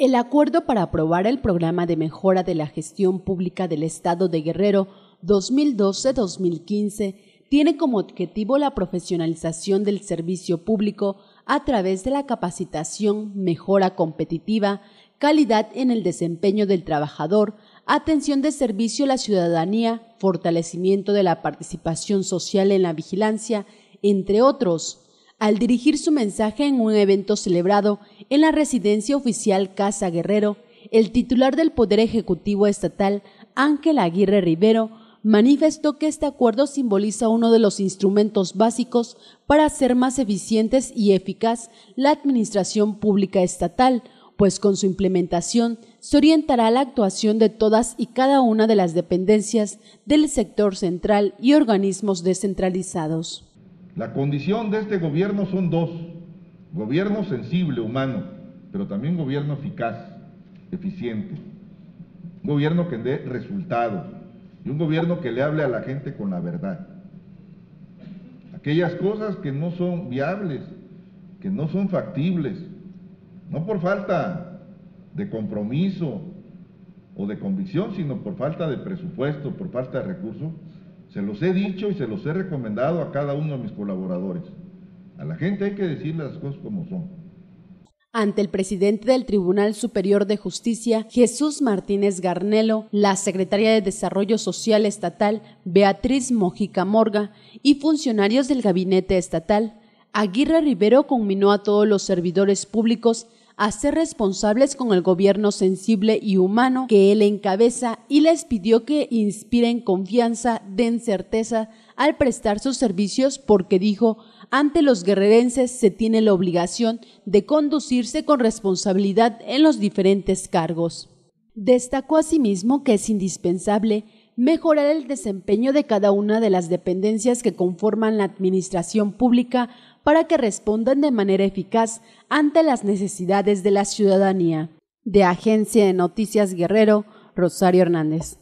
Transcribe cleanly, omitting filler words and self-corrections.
El acuerdo para aprobar el Programa de Mejora de la Gestión Pública del Estado de Guerrero 2012-2015 tiene como objetivo la profesionalización del servicio público a través de la capacitación, mejora competitiva, calidad en el desempeño del trabajador, atención de servicio a la ciudadanía, fortalecimiento de la participación social en la vigilancia, entre otros. Al dirigir su mensaje en un evento celebrado en la residencia oficial Casa Guerrero, el titular del Poder Ejecutivo Estatal, Ángel Aguirre Rivero, manifestó que este acuerdo simboliza uno de los instrumentos básicos para hacer más eficientes y eficaz la administración pública estatal, pues con su implementación se orientará la actuación de todas y cada una de las dependencias del sector central y organismos descentralizados. La condición de este gobierno son dos: gobierno sensible, humano, pero también gobierno eficaz, eficiente, un gobierno que dé resultados y un gobierno que le hable a la gente con la verdad. Aquellas cosas que no son viables, que no son factibles, no por falta de compromiso o de convicción, sino por falta de presupuesto, por falta de recursos, se los he dicho y se los he recomendado a cada uno de mis colaboradores. A la gente hay que decirle las cosas como son. Ante el presidente del Tribunal Superior de Justicia, Jesús Martínez Garnelo, la secretaria de Desarrollo Social Estatal, Beatriz Mojica Morga, y funcionarios del Gabinete Estatal, Aguirre Rivero conminó a todos los servidores públicos a ser responsables con el gobierno sensible y humano que él encabeza y les pidió que inspiren confianza, den certeza al prestar sus servicios porque, dijo, ante los guerrerenses se tiene la obligación de conducirse con responsabilidad en los diferentes cargos. Destacó asimismo que es indispensable mejorar el desempeño de cada una de las dependencias que conforman la administración pública para que respondan de manera eficaz ante las necesidades de la ciudadanía. De Agencia de Noticias Guerrero, Rosario Hernández.